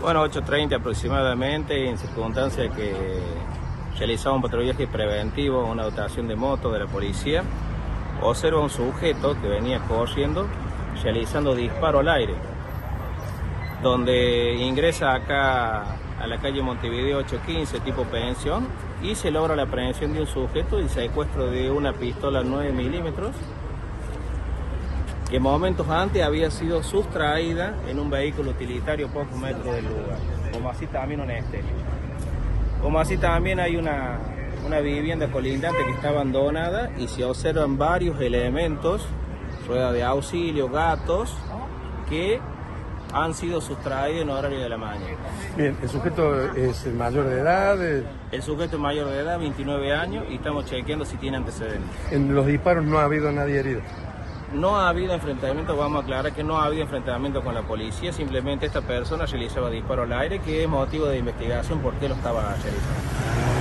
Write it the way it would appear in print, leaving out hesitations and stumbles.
Bueno, 8:30 aproximadamente, en circunstancias que realizaba un patrullaje preventivo, una dotación de moto de la policía, observa un sujeto que venía corriendo, realizando disparo al aire, donde ingresa acá a la calle Montevideo 815, tipo pensión, y se logra la aprehensión de un sujeto y secuestro de una pistola 9 milímetros, que momentos antes había sido sustraída en un vehículo utilitario a pocos metros del lugar, como así también una estéril. Como así también hay una vivienda colindante que está abandonada y se observan varios elementos, rueda de auxilio, gatos, que han sido sustraídos en horario de la mañana. Bien, ¿el sujeto es mayor de edad? El sujeto es mayor de edad, 29 años, y estamos chequeando si tiene antecedentes. En los disparos no ha habido nadie herido. No ha habido enfrentamiento, vamos a aclarar que no ha habido enfrentamiento con la policía, simplemente esta persona realizaba disparo al aire, que es motivo de investigación por qué lo estaba realizando.